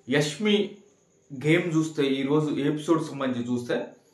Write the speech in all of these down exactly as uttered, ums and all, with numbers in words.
Yashmi game చూస్తే ఈరోజు episode సంబంధించి చూస్తే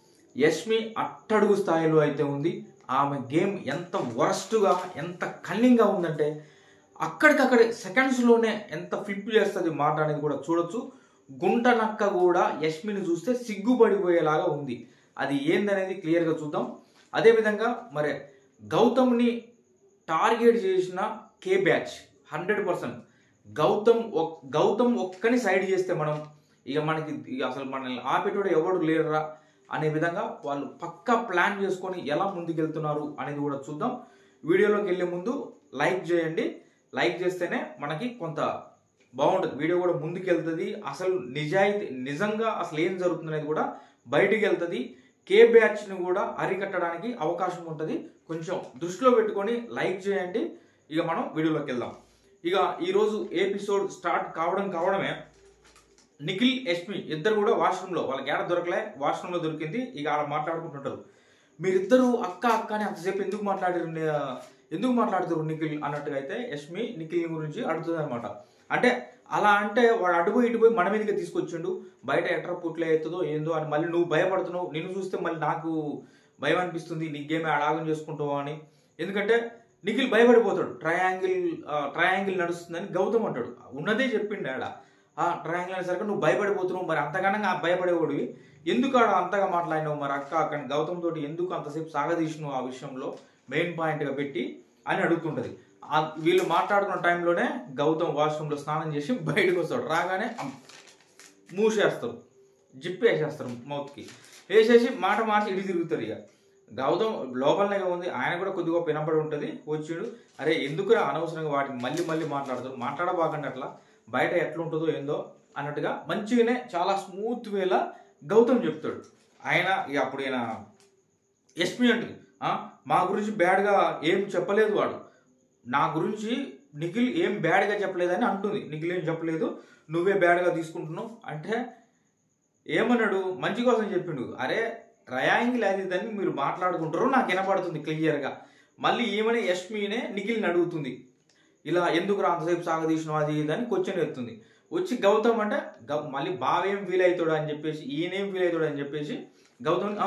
యష్మి అట్టడుగు స్థాయిలో అయితే ఉంది. ఆమె గేమ్ ఎంత వరస్ట్గా ఎంత కన్నింగ్గా ఉందంటే అక్కడికక్కడే సెకండ్స్లోనే ఎంత ఫ్లిప్ చేస్తుంది మాట అనేది కూడా చూడొచ్చు. గుంట నక్క కూడా యష్మిని చూస్తే సిగ్గుపడిపోయేలాగా ఉంది. అది ఏందనేది క్లియర్గా చూద్దాం. అదేవిధంగా మరి గౌతమ్ని టార్గెట్ చేసిన K batch hundred percent Gautam Gautam ఒక్కని సైడ్ చేస్తే మనం ఇక మనకి అసలు మనల్ని ఆపేటోడు ఎవడు లేరురా అనే విధంగా వాళ్ళు పక్కా ప్లాన్ చేసుకొని ఎలా ముందుకెళ్తున్నారు అనేది కూడా చూద్దాం. వీడియోలోకి వెళ్ళే ముందు లైక్ చేయండి. లైక్ చేస్తేనే మనకి కొంత బాగుంటుంది, వీడియో కూడా ముందుకెళ్తుంది. అసలు నిజాయితీ నిజంగా అసలు ఏం జరుగుతుంది అనేది కూడా బయటికి వెళ్తుంది. కే బ్యాచ్ని కూడా అరికట్టడానికి అవకాశం ఉంటుంది. కొంచెం దృష్టిలో పెట్టుకొని లైక్ చేయండి. ఇక మనం వీడియోలోకి వెళ్దాం. ఇక ఈరోజు ఎపిసోడ్ స్టార్ట్ కావడం కావడమే నిఖిల్ యష్మి ఇద్దరు కూడా వాష్రూమ్లో, వాళ్ళకి ఏడ దొరకలే, వాష్రూమ్లో దొరికింది. ఇక ఆడ మాట్లాడుకుంటుంటారు. మీరిద్దరు అక్క అక్క అని అంతసేపు ఎందుకు మాట్లాడారు ఎందుకు మాట్లాడుతారు నిఖిల్ అన్నట్టుగా అయితే యష్మి నిఖిల్ గురించి అడుగుతుంది అనమాట. అంటే అలా అంటే వాడు అటుపోయి ఇటుపోయి మన మీదకి తీసుకొచ్చిండు, బయట ఎట్రా పుట్లే అవుతుందో ఏందో అని మళ్ళీ నువ్వు భయపడుతున్నావు. నిన్ను చూస్తే మళ్ళీ నాకు భయం అనిపిస్తుంది, నీకేమే అడాగం చేసుకుంటావు అని. ఎందుకంటే నిఖిల్ భయపడిపోతాడు. ట్రయాంగిల్ ట్రయాంగిల్ నడుస్తుందని గౌతమ్ అంటాడు. ఉన్నదే చెప్పిండు ఆడ. ఆ ట్రయాంగిల్ అనేసరికి నువ్వు భయపడిపోతున్నావు, మరి అంతగానంగా భయపడేవాడివి ఎందుకు ఆడ అంతగా మాట్లాడినావు, మరి అక్క అక్కడ గౌతమ్ తోటి ఎందుకు అంతసేపు సాగదీసినావు ఆ విషయంలో మెయిన్ పాయింట్గా పెట్టి అని అడుగుతుంటది. వీళ్ళు మాట్లాడుకున్న టైంలోనే గౌతమ్ వాష్రూమ్లో స్నానం చేసి బయటకు వస్తాడు. రాగానే మూసేస్తారు, జిప్ వేసేస్తారు మౌత్కి, వేసేసి మాట మార్చి ఇడి తిరుగుతారు. ఇక గౌతమ్ లోపలనే ఉంది, ఆయన కూడా కొద్దిగా వినపడి ఉంటుంది. వచ్చిండు, అరే ఎందుకురా అనవసరంగా వాటిని మళ్ళీ మళ్ళీ మాట్లాడతారు, మాట్లాడబాకండి అట్లా, బయట ఎట్లుంటుందో ఏందో అన్నట్టుగా మంచిగానే చాలా స్మూత్ వేలా గౌతమ్ చెప్తాడు. ఆయన ఇక అప్పుడు ఈయన యష్మి అంటుంది, మా గురించి బ్యాడ్గా ఏం చెప్పలేదు వాడు, నా గురించి నిఖిల్ ఏం బ్యాడ్గా చెప్పలేదని అంటుంది. నిఖిల్ ఏం చెప్పలేదు, నువ్వే బ్యాడ్గా తీసుకుంటున్నావు అంటే ఏమన్నాడు, మంచి కోసం చెప్పిండు. అరే ట్రయాంగిల్ అది ఇదని మీరు మాట్లాడుకుంటారు నాకు వినపడుతుంది క్లియర్గా. మళ్ళీ ఏమని యష్మినే నిఖిల్ని అడుగుతుంది, ఇలా ఎందుకు రా అంతసేపు సాగదీసినావు అది ఇదని క్వశ్చన్ ఎత్తుంది. వచ్చి గౌతమ్ అంటే మళ్ళీ బావేం ఫీల్ అవుతాడు అని చెప్పేసి ఈయనేం ఫీల్ అవుతాడు అని చెప్పేసి గౌతమ్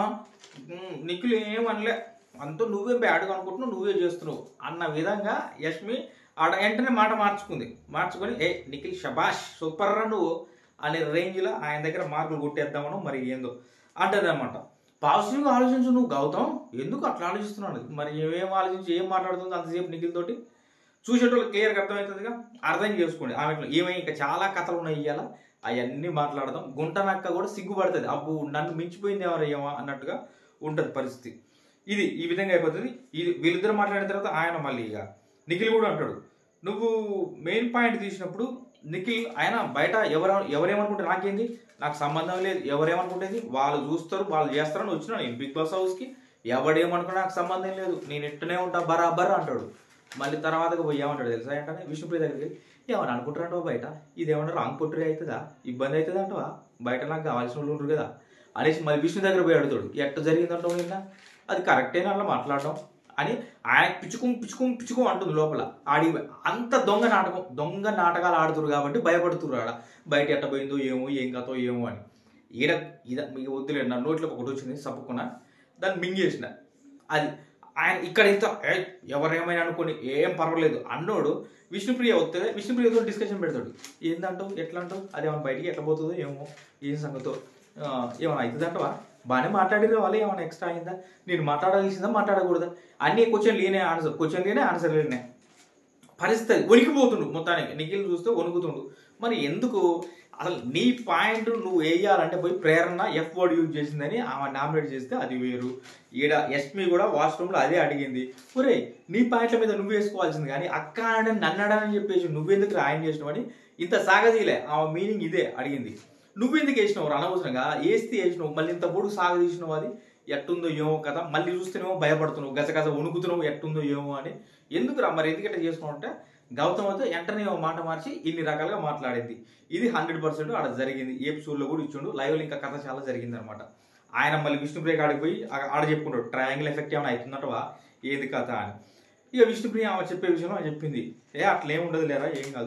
నిఖిల్ ఏమనలే, అంతా నువ్వే బ్యాడ్గా అనుకుంటున్నావు, నువ్వే చేస్తున్నావు అన్న విధంగా యష్మి ఆడ వెంటనే మాట మార్చుకుంది. మార్చుకొని ఏ నిఖిల్ షబాష్ సూపర్ రా నువ్వు అనే రేంజ్లో ఆయన దగ్గర మార్కులు కొట్టేద్దామనో మరి ఏందో అంటది అనమాట. పాజిటివ్గా ఆలోచించు నువ్వు గౌతమ్, ఎందుకు అట్లా ఆలోచిస్తున్నాడు, మరి ఏమేం ఆలోచించి ఏం మాట్లాడుతుంది అంతసేపు నిఖిల్ తోటి చూసేటోళ్ళు క్లియర్గా అర్థమవుతుందిగా. అర్థం చేసుకోండి ఆమె ఏమై ఇంకా చాలా కథలు ఉన్నాయి ఇవాళ, అవన్నీ మాట్లాడదాం. గుంట నక్క కూడా సిగ్గుపడుతుంది, అబ్బు నన్ను మించిపోయింది ఎవరయ్యమా అన్నట్టుగా ఉంటుంది పరిస్థితి. ఇది ఈ విధంగా అయిపోతుంది. ఇది వీళ్ళిద్దరు మాట్లాడిన తర్వాత ఆయన మళ్ళీ ఇక నిఖిల్ కూడా అంటాడు, నువ్వు మెయిన్ పాయింట్ తీసినప్పుడు నిఖిల్ ఆయన బయట ఎవరు ఎవరేమనుకుంటే నాకేంది, నాకు సంబంధం లేదు, ఎవరేమనుకుంటేది వాళ్ళు చూస్తారు వాళ్ళు చేస్తారని వచ్చినా నేను బిగ్ బాస్ హౌస్కి, ఎవడేమనుకున్నా నాకు సంబంధం లేదు, నేను ఇట్టనే ఉంటా బరాబర్ అంటాడు. మళ్ళీ తర్వాతగా పోయి ఏమంటాడు తెలుసా, ఏంటనే విష్ణుప్రియ దగ్గరికి ఏమని అనుకుంటారంటావా బయట, ఇదేమన్నా రాంగ్ పొట్టురీ అవుతుందా, ఇబ్బంది అవుతుంది అంటవా, బయట నాకు కావాల్సిన వాళ్ళు ఉంటారు కదా అనేసి మళ్ళీ విష్ణు దగ్గర పోయి అడుగుతాడు, ఎట్ట జరిగిందంటావు నిన్న, అది కరెక్టేనా అలా మాట్లాడడం అని ఆయన పిచ్చుకుం పిచ్చుకుం పిచ్చుకుం అంటుంది లోపల. ఆడి అంత దొంగ నాటకం దొంగ నాటకాలు ఆడుతున్నారు కాబట్టి భయపడుతున్నారు ఆడ, బయట ఎట్ట పోయిందో ఏమో ఏం కథో ఏమో అని. ఈడ ఇద మీకు వద్దులేదు, నా నోట్లోకి ఒకటి వచ్చింది సప్పుకున్నా, దాన్ని మింగేసిన. అది ఆయన ఇక్కడ ఇంత ఎవరేమైనా అనుకోని ఏం పర్వాలేదు అన్నోడు విష్ణుప్రియ వస్తే విష్ణుప్రియతో డిస్కషన్ పెడతాడు. ఏందంటావు ఎట్లా అంటావు, అది ఏమైనా బయటికి ఎట్లా పోతుందో ఏమో ఏం సంగతో ఏమైనా అవుతుంది అంటవా, బాగానే మాట్లాడిన వాళ్ళు ఏమైనా ఎక్స్ట్రా అయిందా, నేను మాట్లాడాల్సిందా మాట్లాడకూడదా, అన్ని క్వశ్చన్ లేనే ఆన్సర్ క్వశ్చన్ లేనే ఆన్సర్ లేనే పరిస్థితి. వణికిపోతుండు మొత్తానికి, నిఖిల్ చూస్తే వణుకుతుండు. మరి ఎందుకు అసలు నీ పాయింట్ నువ్వు వేయాలంటే పోయి ప్రేరణ ఎఫ్ వర్డ్ యూజ్ చేసిందని ఆమె నామినేట్ చేస్తే అది వేరు. ఈడ యష్మి కూడా వాష్రూమ్లో అదే అడిగింది, ఒరే నీ పాయింట్ల మీద నువ్వు వేసుకోవాల్సింది కానీ అక్క అని నన్నడని చెప్పేసి నువ్వెందుకు రాయం చేసినావు అని ఇంత సాగదీలే. ఆమె మీనింగ్ ఇదే అడిగింది, నువ్వెందుకు వేసినావు అనవసరంగా వేస్తే వేసినావు, మళ్ళీ ఇంత పొడుగు సాగదీసినావు, అది ఎట్టుందో ఏమో కదా, మళ్ళీ చూస్తేనేమో భయపడుతున్నావు, గజగజ వణుకుతున్నావు, ఎట్టుందో ఏమో అని. ఎందుకురా మరి ఎందుకంటే చేసుకున్నావు అంటే గౌతమ్ అయితే వెంటనే మాట మార్చి ఇన్ని రకాలుగా మాట్లాడింది. ఇది హండ్రెడ్ పర్సెంట్ ఆడ జరిగింది. ఎపిసోడ్లో కూడా ఇచ్చిండు, లైవ్లో ఇంకా కథ చాలా జరిగింది అనమాట. ఆయన మళ్ళీ విష్ణుప్రియ కాడికి పోయి ఆడ చెప్పుకుంటాడు, ట్రయాంగిల్ ఎఫెక్ట్ ఏమైనా అవుతుందటవా ఏంది కథ అని. ఇక విష్ణుప్రియ ఆమె చెప్పే విషయంలో ఆమె చెప్పింది, ఏ అట్లా ఏమి ఉండదు లేరా ఏం కాదు,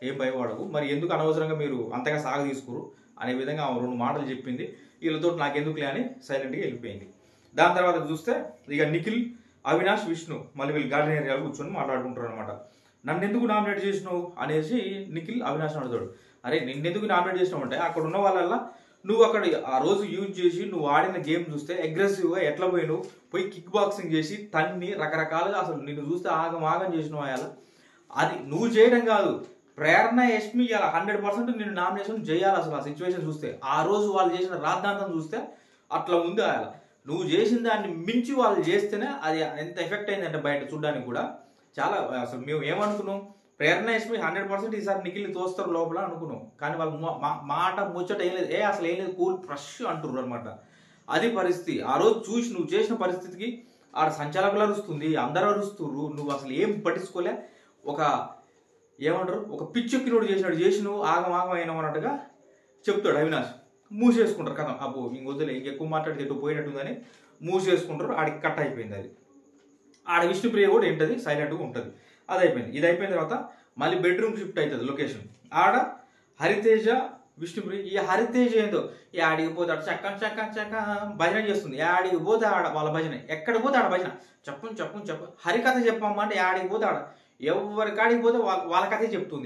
ఏం భయపడకు, మరి ఎందుకు అనవసరంగా మీరు అంతగా సాగ తీసుకురు అనే విధంగా ఆమె రెండు మాటలు చెప్పింది. వీళ్ళతో నాకు ఎందుకులే అని సైలెంట్గా వెళ్ళిపోయింది. దాని తర్వాత చూస్తే ఇక నిఖిల్, అవినాష్, విష్ణు మళ్ళీ వీళ్ళు గార్డెన్ ఏరియాలో కూర్చొని మాట్లాడుకుంటారు అనమాట. నన్ను ఎందుకు నామినేట్ చేసినావు అనేసి నిఖిల్ అవినాష్ అడుగుతాడు. అరే నిన్నెందుకు నామినేట్ చేసినావు అంటే అక్కడ ఉన్న వాళ్ళల్లా నువ్వు అక్కడ ఆ రోజు యూజ్ చేసి నువ్వు ఆడిన గేమ్ చూస్తే అగ్రెసివ్గా ఎట్లా పోయినావు, పోయి కిక్ బాక్సింగ్ చేసి తన్ని రకరకాలుగా అసలు నిన్ను చూస్తే ఆగం ఆగం చేసినావు. అలా అది నువ్వు చేయడం కాదు, ప్రేరణ, యష్మి ఇలా హండ్రెడ్ పర్సెంట్ నేను నామినేషన్ చేయాలి. అసలు ఆ సిచ్యువేషన్ చూస్తే ఆ రోజు వాళ్ళు చేసిన రాద్ధాంతం చూస్తే అట్లా ఉంది. అలా నువ్వు చేసిన దాన్ని మించి వాళ్ళు చేస్తేనే అది ఎంత ఎఫెక్ట్ అయిందంటే బయట చూడడానికి కూడా చాలా. అసలు మేము ఏమనుకున్నాం, ప్రేరణ, యష్మి హండ్రెడ్ పర్సెంట్ ఈసారి నిఖిల్ని తోస్తారు లోపల అనుకున్నాం. కానీ వాళ్ళు మాట ముచ్చట ఏం లేదు, ఏ అసలు ఏం లేదు, కూల్ ఫ్రెష్ అంటుర్రు అనమాట. అది పరిస్థితి. ఆ రోజు చూసి నువ్వు చేసిన పరిస్థితికి ఆడ సంచాలకులు అరుస్తుంది, అందరూ అరుస్తుర్రు, నువ్వు అసలు ఏం పట్టించుకోలే. ఒక ఏమంటారు, ఒక పిచ్చెక్కినోడు చేసినాడు చేసి నువ్వు ఆగం ఆగం అయినావు అన్నట్టుగా చెప్తాడు అవినాష్. మూసేసుకుంటారు కదా, అబ్బో ఇంకొద్దులే ఇంకెక్కువ మాట్లాడితే ఎటు పోయినట్టుందని మూసేసుకుంటారు. ఆడికి కట్ అయిపోయింది. అది ఆడ విష్ణుప్రియ కూడా ఏంటది సైలెంట్గా ఉంటుంది. అది అయిపోయింది. ఇది అయిపోయిన తర్వాత మళ్ళీ బెడ్రూమ్ షిఫ్ట్ అవుతుంది లొకేషన్. ఆడ హరితేజ, విష్ణుప్రియ. ఈ హరితేజ ఏందో ఈ ఆడికి పోతాడు చక్క చక్క చక్క భజన చేస్తుంది. ఆడికి పోతే ఆడ వాళ్ళ భజన, ఎక్కడ పోతే ఆడ భజన, చెప్పు చెప్పు చెప్పు హరికథ చెప్పమ్మా అంటే ఆడికి పోతే ఆడ ఎవరి కాడికి పోతే వాళ్ళ వాళ్ళ కథే చెప్తుంది.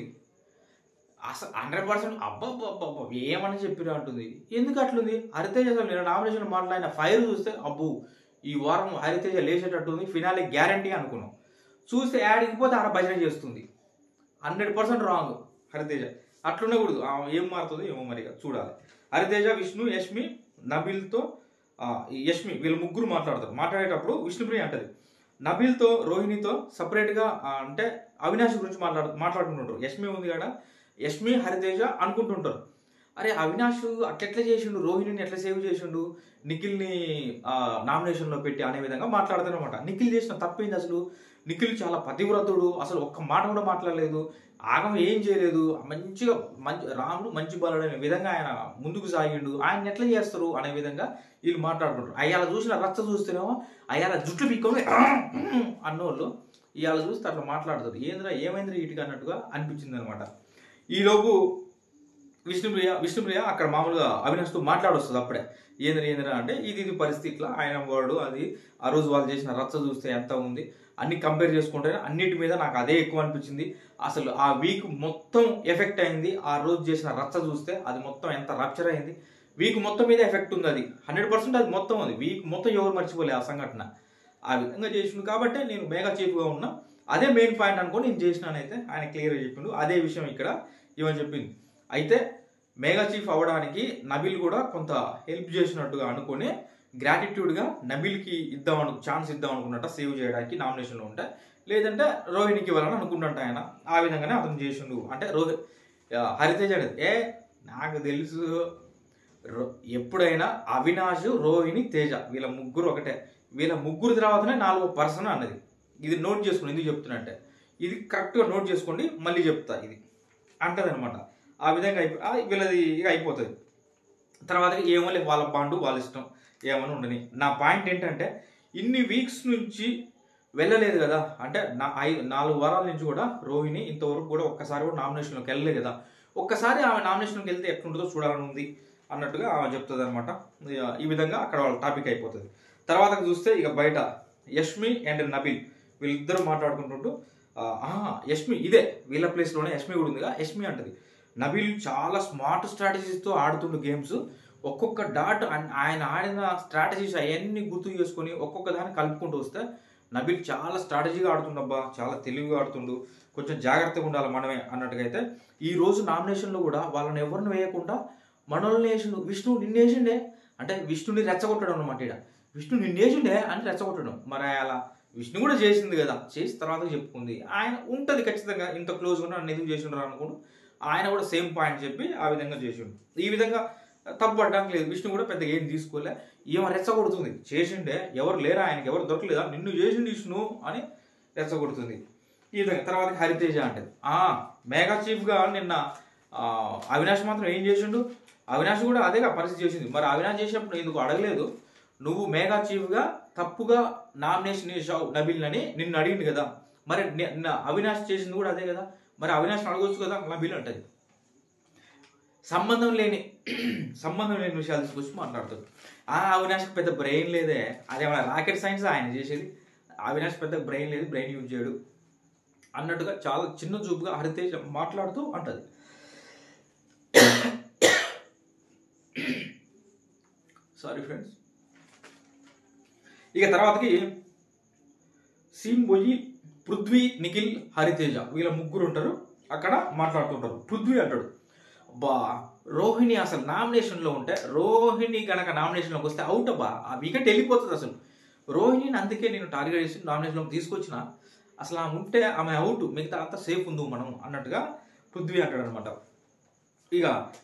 అసలు హండ్రెడ్ పర్సెంట్ అబ్బబ్బబ్బబ్బ ఏమని చెప్పిరా అంటుంది. ఎందుకు అట్లుంది హరితేజ? అసలు నేను నామినేషన్ మాట్లాడిన ఫైర్ చూస్తే అబ్బు ఈ వారం హరితేజ లేచేటట్టుంది, ఫినాలే గ్యారంటీ అనుకున్నాం. చూస్తే యాడికి పోతే ఆడ భజన చేస్తుంది. Hundred percent wrong Hariteja. అట్లుండకూడదు. ఏం మారుతుందో ఏమో మరి చూడాలి. హరితేజ, విష్ణు, యష్మి, నబిల్తో యష్మి వీళ్ళు ముగ్గురు మాట్లాడతారు. మాట్లాడేటప్పుడు విష్ణుప్రియ అంటది నబిల్తో, రోహిణితో సపరేట్గా అంటే అవినాష్ గురించి మాట్లాడు మాట్లాడుకుంటుంటారు. యష్మి ఉంది కదా, యష్మి, హరితేజ అనుకుంటుంటారు. అరే అవినాష్ అట్లెట్లా చేసిండు, రోహిణిని ఎట్లా సేవ్ చేసిండు, నిఖిల్ని నామినేషన్లో పెట్టి అనే విధంగా మాట్లాడతారనమాట. నిఖిల్ చేసిన తప్పేంది అసలు? నిఖిల్ చాలా పతివ్రతుడు, అసలు ఒక్క మాట కూడా మాట్లాడలేదు, ఆగం ఏం చేయలేదు, మంచిగా మంచి రాముడు మంచి బలుడు అనే విధంగా ఆయన ముందుకు సాగిండు. ఆయన ఎట్లా చేస్తారు అనే విధంగా వీళ్ళు మాట్లాడుకుంటారు. అయ్యాల చూసిన రచ్చ చూస్తేనేమో అయ్యాల జుట్లు పీక్కొని అన్నోళ్ళు ఇవాళ చూస్తే అట్లా మాట్లాడతారు. ఏంద్రా ఏమైందిరా ఇటుక అన్నట్టుగా అనిపించింది అనమాట. ఈలోపు విష్ణుప్రియ విష్ణుప్రియ అక్కడ మామూలుగా అవినాష్తో మాట్లాడొస్తుంది. అప్పుడే ఏంద్ర ఏంద్రా అంటే ఇది ఇది పరిస్థితి ఇట్లా ఆయన వాడు అది ఆ రోజు వాళ్ళు చేసిన రచ్చ చూస్తే ఎంత ఉంది అన్ని కంపేర్ చేసుకుంటే అన్నిటి మీద నాకు అదే ఎక్కువ అనిపించింది. అసలు ఆ వీక్ మొత్తం ఎఫెక్ట్ అయింది. ఆ రోజు చేసిన రచ్చ చూస్తే అది మొత్తం ఎంత రప్చర్ అయింది, వీక్ మొత్తం మీద ఎఫెక్ట్ ఉంది. అది హండ్రెడ్ పర్సెంట్ అది మొత్తం అది వీక్ మొత్తం ఎవరు మర్చిపోలే ఆ సంఘటన. ఆ విధంగా చేసిండు కాబట్టి నేను మెగా చీఫ్గా ఉన్నా, అదే మెయిన్ పాయింట్ అనుకో నేను చేసినానైతే ఆయన క్లియర్గా చెప్పిండు. అదే విషయం ఇక్కడ ఇవని చెప్పింది. అయితే మెగా చీఫ్ అవ్వడానికి నబిల్ కూడా కొంత హెల్ప్ చేసినట్టుగా అనుకుని గ్రాటిట్యూడ్గా నబిల్కి ఇద్దాం అను ఛాన్స్ ఇద్దాం అనుకున్నట్ట సేవ్ చేయడానికి నామినేషన్లో ఉంటే, లేదంటే రోహిణికి ఇవ్వాలని అనుకుంటుంట ఆయన. ఆ విధంగానే అతను చేసిండు. అంటే రోహి హరితేజ ఏ నాకు తెలుసు ఎప్పుడైనా అవినాష్, రోహిణి, తేజ వీళ్ళ ముగ్గురు ఒకటే, వీళ్ళ ముగ్గురు తర్వాతనే నాలుగో పర్సన్ అన్నది. ఇది నోట్ చేసుకోండి, ఎందుకు చెప్తున్నట్టే ఇది కరెక్ట్గా నోట్ చేసుకోండి, మళ్ళీ చెప్తా ఇది అంటది అనమాట. ఆ విధంగా అయిపో వీళ్ళది ఇక అయిపోతుంది. తర్వాత ఏమో లేదు వాళ్ళ బాండు వాళ్ళ ఇష్టం ఏమని ఉండని. నా పాయింట్ ఏంటంటే ఇన్ని వీక్స్ నుంచి వెళ్ళలేదు కదా, అంటే నా ఐదు నాలుగు వారాల నుంచి కూడా రోహిణి ఇంతవరకు కూడా ఒక్కసారి కూడా నామినేషన్లోకి వెళ్ళలేదు కదా, ఒక్కసారి ఆమె నామినేషన్కి వెళ్తే ఎట్లుంటుందో చూడాలని ఉంది అన్నట్టుగా ఆమె చెప్తుంది అనమాట. ఈ విధంగా అక్కడ వాళ్ళ టాపిక్ అయిపోతుంది. తర్వాత చూస్తే ఇక బయట యష్మి అండ్ నబిల్ వీళ్ళిద్దరూ మాట్లాడుకుంటుంటూ యష్మి ఇదే వీళ్ళ ప్లేస్లోనే యష్మి కూడా ఉందిగా, యష్మి అంటది నబిల్ చాలా స్మార్ట్ స్ట్రాటజీస్తో ఆడుతుండు గేమ్స్, ఒక్కొక్క డాట్ ఆయన ఆడిన స్ట్రాటజీస్ అవన్నీ గుర్తు చేసుకొని ఒక్కొక్క దాన్ని కలుపుకుంటూ వస్తే నబిల్ చాలా స్ట్రాటజీగా ఆడుతుండబ్బా, చాలా తెలివిగా ఆడుతుండు, కొంచెం జాగ్రత్తగా ఉండాలి మనమే అన్నట్టుగా. అయితే ఈ రోజు నామినేషన్లో కూడా వాళ్ళని ఎవరిని వేయకుండా మనల్ని వేసిండు. విష్ణు నిన్ను వేసిండే అంటే విష్ణుని రెచ్చగొట్టడం అనమాట. ఇక్కడ విష్ణు నిన్ను వేసిండే అని రెచ్చగొట్టడం. మరి అలా విష్ణు కూడా చేసింది కదా, చేసి తర్వాత చెప్పుకుంది. ఆయన ఉంటుంది ఖచ్చితంగా ఇంత క్లోజ్గా నన్ను ఎందుకు చేసిండ్రు అనుకోండు, ఆయన కూడా సేమ్ పాయింట్ చెప్పి ఆ విధంగా చేసిండు. ఈ విధంగా తప్పు పడడానికి లేదు. విష్ణు కూడా పెద్దగా ఏం తీసుకోలే, ఏమో రెచ్చగొడుతుంది. చేసిండే ఎవరు లేరా ఆయనకి, ఎవరు దొరకలేదా, నిన్ను చేసిండు విష్ణు అని రెచ్చగొడుతుంది. ఈ విధంగా తర్వాత హరితేజ అంటది మెగా చీఫ్గా నిన్న అవినాష్ మాత్రం ఏం చేసిండు, అవినాష్ కూడా అదేగా పరిస్థితి చేసింది. మరి అవినాష్ చేసినప్పుడు ఎందుకు అడగలేదు, నువ్వు మెగా చీఫ్గా తప్పుగా నామినేషన్ చేసావు నబిల్ అని నిన్ను అడిగింది కదా, మరి అవినాష్ చేసింది కూడా అదే కదా, మరి అవినాష్ని అడగొచ్చు కదా నా బిల్లు అంటది. సంబంధం లేని సంబంధం లేని విషయాలు తీసుకొచ్చి మాట్లాడుతాడు. ఆ అవినాష్కి పెద్ద బ్రెయిన్ లేదే, అదేమన్నా రాకెట్ సైన్స్ ఆయన చేసేది, అవినాష్ పెద్ద బ్రెయిన్ లేదు, బ్రెయిన్ యూజ్ చేయడు అన్నట్టుగా చాలా చిన్న చూపుగా హరితేజ మాట్లాడుతూ అంటది. Sorry friends. ఇక తర్వాతకి సీన్ పోయి పృథ్వీ, నిఖిల్, హరితేజ వీళ్ళ ముగ్గురు ఉంటారు, అక్కడ మాట్లాడుతుంటారు. పృథ్వీ అంటాడు, బా రోహిణి అసలు నామినేషన్లో ఉంటే, రోహిణి కనుక నామినేషన్లోకి వస్తే అవుట్ అబ్బా, ఆ వికెట్ వెళ్ళిపోతుంది అసలు. రోహిణిని అందుకే నేను టార్గెట్ చేసి నామినేషన్లోకి తీసుకొచ్చిన, అసలు ఆమె ఉంటే ఆమె అవుట్, మిగతా అంతా సేఫ్ ఉందో మనం అన్నట్టుగా పృథ్వీ అంటాడు అనమాట. ఇక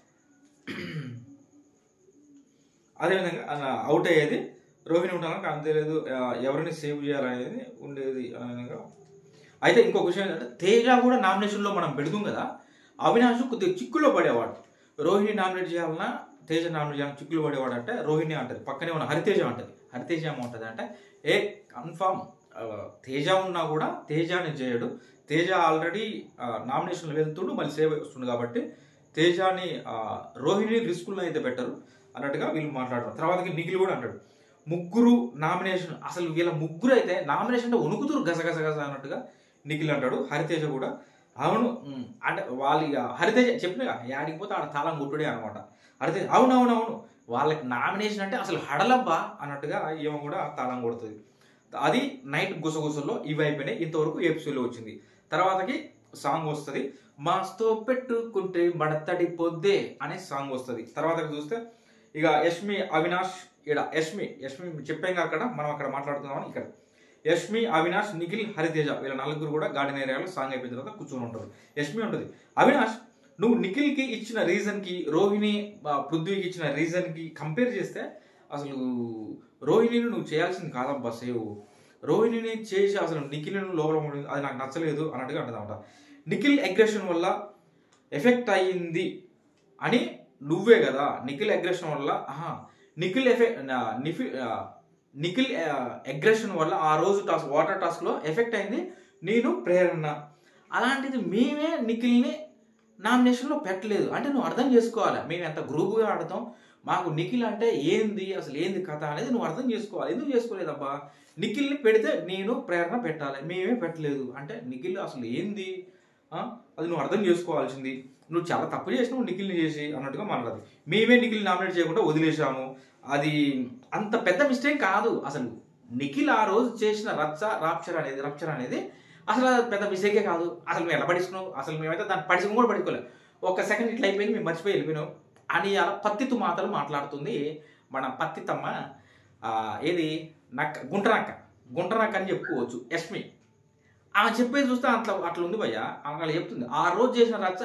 అదేవిధంగా అవుట్ అయ్యేది రోహిణి ఉంటాను, అంతే లేదు ఎవరిని సేవ్ చేయాలనేది ఉండేది విధంగా. అయితే ఇంకొక విషయం ఏంటంటే, తేజ కూడా నామినేషన్లో మనం పెడుతాం కదా, అవినాష్ కొద్దిగా చిక్కులో పడేవాడు. రోహిణి నామినేట్ చేయాలన్నా తేజ నామినేట్ చేయాలని చిక్కులు పడేవాడు అంటే రోహిణి అంటది, పక్కనే ఉన్న హరితేజ అంటది. హరితేజ ఏమంటుంది అంటే, ఏ కన్ఫామ్ తేజ ఉన్నా కూడా తేజాని చేయడు, తేజ ఆల్రెడీ నామినేషన్లో వెళ్తుండు, మళ్ళీ సేవ్ వస్తుంది కాబట్టి తేజాని రోహిణి రిస్కుల్లో అయితే పెట్టరు అన్నట్టుగా వీళ్ళు మాట్లాడతారు. తర్వాతకి నిఖిల్ కూడా అంటాడు, ముగ్గురు నామినేషన్, అసలు వీళ్ళ ముగ్గురు అయితే నామినేషన్ అంటే వణుకుతురు గసగస గస అన్నట్టుగా నిఖిల్ అంటాడు. హరితేజ కూడా అవును అంటే వాళ్ళు ఇక హరితేజ చెప్పినగా యాడికి పోతే ఆడ తాళం కొట్టుడే అనమాట. హరితేజ అవును అవును అవును వాళ్ళకి నామినేషన్ అంటే అసలు హడలబ్బా అన్నట్టుగా ఏమో కూడా తాళం కొడుతుంది. అది నైట్ గుసగుసల్లో ఇవి అయిపోయినాయి. ఇంతవరకు ఎపిసోడ్లో వచ్చింది. తర్వాతకి సాంగ్ వస్తుంది, మాస్తో పెట్టుకుంటే మడతడి పొద్దే అనే సాంగ్ వస్తుంది. తర్వాత చూస్తే ఇక యష్మి, అవినాష్, ఇక్కడ యష్మి యష్మి చెప్పాం అక్కడ మనం అక్కడ మాట్లాడుతున్నామని, ఇక్కడ యష్మి, అవినాష్, నిఖిల్, హరితేజ వీళ్ళ నలుగురు కూడా గార్డెన్ ఏరియాలో సాంగ్ అయిపోయిన తర్వాత కూర్చొని ఉంటారు. యష్మి ఉంటుంది, అవినాష్ నువ్వు నిఖిల్కి ఇచ్చిన రీజన్కి, రోహిణి పృథ్వీకి ఇచ్చిన రీజన్కి కంపేర్ చేస్తే అసలు రోహిణిని నువ్వు చేయాల్సింది కాదబ్బా సేవ్, రోహిణిని చేసి అసలు నిఖిల్ని లోపల అది నాకు నచ్చలేదు అన్నట్టుగా అంటుందన్నమాట. నిఖిల్ అగ్రెషన్ వల్ల ఎఫెక్ట్ అయ్యింది అని నువ్వే కదా, నిఖిల్ అగ్రెషన్ వల్ల ఆహా నిఖిల్ ఎఫెక్ట్ నిఫి నిఖిల్ అగ్రెషన్ వల్ల ఆ రోజు టాస్క్ వాటర్ టాస్క్లో ఎఫెక్ట్ అయింది నేను ప్రేరణ, అలాంటిది మేమే నిఖిల్ని నామినేషన్లో పెట్టలేదు అంటే నువ్వు అర్థం చేసుకోవాలి. మేము ఎంత గ్రూపుగా ఆడతాం, మాకు నిఖిల్ అంటే ఏంది అసలు ఏంది కథ అనేది నువ్వు అర్థం చేసుకోవాలి. ఎందుకు చేసుకోలేదబ్బా, నిఖిల్ని పెడితే నేను ప్రేరణ పెట్టాలి, మేమే పెట్టలేదు అంటే నిఖిల్ అసలు ఏంది అది నువ్వు అర్థం చేసుకోవాల్సింది. నువ్వు చాలా తప్పు చేసినావు నిఖిల్ని చేసి అన్నట్టుగా మాట్లాడదు. మేమే నిఖిల్ నామినేట్ చేయకుండా వదిలేసాము, అది అంత పెద్ద మిస్టేక్ కాదు. అసలు నిఖిల్ ఆ రోజు చేసిన రచ్చ రాప్చర్ అనేది రప్చర్ అనేది అసలు పెద్ద మిస్టేకే కాదు. అసలు మేము ఎలా పడుచుకున్నావు, అసలు మేమైతే దాన్ని పడుచుకుని కూడా పడుకోలేదు, ఒక సెకండ్ ఇట్లా అయిపోయింది మేము మర్చిపోయి వెళ్ళిపోయినావు అని అలా పత్తితు మాటలు మాట్లాడుతుంది మన పత్తితమ్మ. ఏది నక్క గుంటనక్క గుంటనక్క అని చెప్పుకోవచ్చు యష్మి. ఆమె చెప్పేది చూస్తే అట్లా అట్లా ఉంది భయ్య, ఆమె చెప్తుంది ఆ రోజు చేసిన రచ్చ